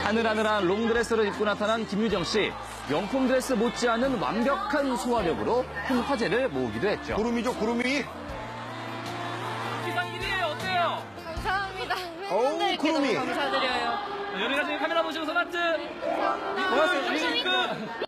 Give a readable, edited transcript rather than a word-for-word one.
하늘하늘한 롱드레스를 입고 나타난 김유정 씨. 명품 드레스 못지않은 완벽한 소화력으로 큰 화제를 모으기도 했죠. 구름이죠, 구름이. 시상 1위에요. 어때요? 감사합니다. 어우, 팬분들께 구름이. 너무 감사드려요. 여기까지 카메라 보시고 손 하트. 감사합니다. 고맙습니다.